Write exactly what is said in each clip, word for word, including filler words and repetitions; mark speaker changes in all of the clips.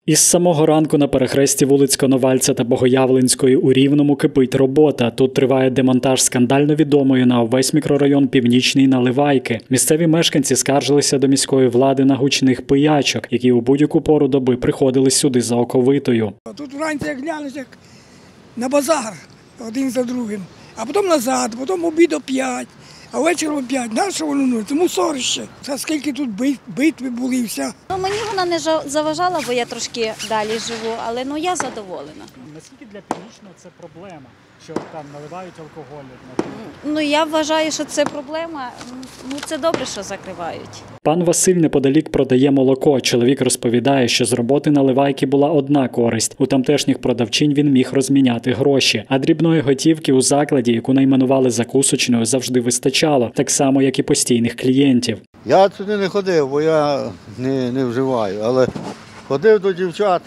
Speaker 1: Із самого ранку на перехресті вулиць Коновальця та Богоявленської у Рівному кипить робота. Тут триває демонтаж скандально відомої на увесь мікрорайон Північний наливайки. Місцеві мешканці скаржилися до міської влади на гучних пиячок, які у будь-яку пору доби приходили сюди за оковитою.
Speaker 2: Тут вранці як глянеш, як на базар один за другим, а потім назад, потім обід о п'ять, а ввечері о п'ять. Нащо воно? Ну, це мусорище. Це скільки тут битви були і все.
Speaker 3: Ну, мені вона не заважала, бо я трошки далі живу, але ну, я задоволена.
Speaker 1: Наскільки для Північного це проблема, що там наливають алкоголь?
Speaker 3: Ну, я вважаю, що це проблема. Ну, це добре, що закривають.
Speaker 1: Пан Василь неподалік продає молоко. Чоловік розповідає, що з роботи наливайки була одна користь. У тамтешніх продавчинь він міг розміняти гроші. А дрібної готівки у закладі, яку найменували закусочною, завжди вистачало. Так само, як і постійних клієнтів.
Speaker 4: Я туди не ходив, бо я не, не вживаю. Але ходив до дівчат.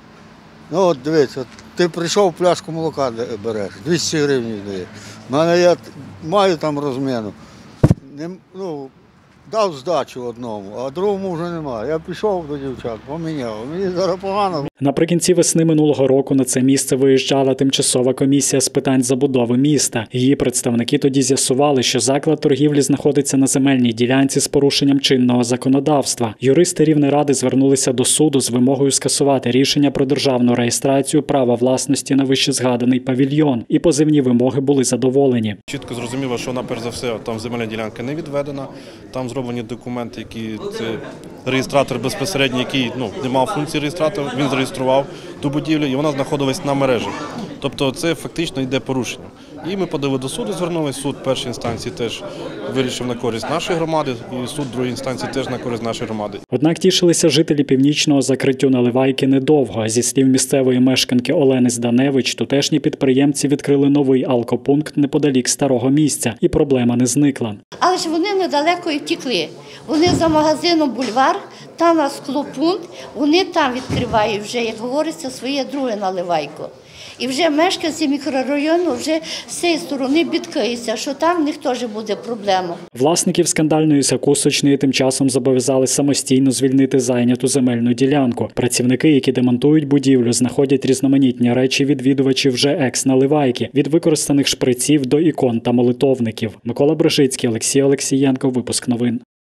Speaker 4: Ну от дивіться, ти прийшов, пляшку молока береш, двісті гривень дає. У мене я маю там розміну. Не, ну, дав здачу одному, а другому вже немає. Я пішов до дівчат, поміняв. Мені зараз погано.
Speaker 1: Наприкінці весни минулого року на це місце виїжджала тимчасова комісія з питань забудови міста. Її представники тоді з'ясували, що заклад торгівлі знаходиться на земельній ділянці з порушенням чинного законодавства. Юристи Рівнеради звернулися до суду з вимогою скасувати рішення про державну реєстрацію права власності на вищезгаданий павільйон. І позивні вимоги були задоволені.
Speaker 5: Чітко зрозуміло, що вона перш за все, там земельна ділянка не відведена, там зроблені документи, які це реєстратор безпосередньо, який ну, не мав функції реєстратора, він зареєстрував ту будівлю і вона знаходилась на мережі. Тобто це фактично йде порушення. І ми подали до суду, звернулися, суд першої інстанції теж вирішив на користь нашої громади, і суд другої інстанції теж на користь нашої громади.
Speaker 1: Однак тішилися жителі Північного закриттю наливайки недовго. Зі слів місцевої мешканки Олени Зданевич, тутешні підприємці відкрили новий алкопункт неподалік старого місця, і проблема не зникла.
Speaker 6: Але ж вони недалеко і втекли. Вони за магазином «Бульвар», там на склопункт, вони там відкривають вже, як говориться, своє друге наливайко. І вже мешканці мікрорайону вже з цієї сторони бідкаються, що там в них теж буде проблема.
Speaker 1: Власників скандальної закусочної тим часом зобов'язали самостійно звільнити зайняту земельну ділянку. Працівники, які демонтують будівлю, знаходять різноманітні речі відвідувачів вже екс-наливайки, від використаних шприців до ікон та молитовників. Микола Брижицький, Олексій Олексієнко, випуск новин.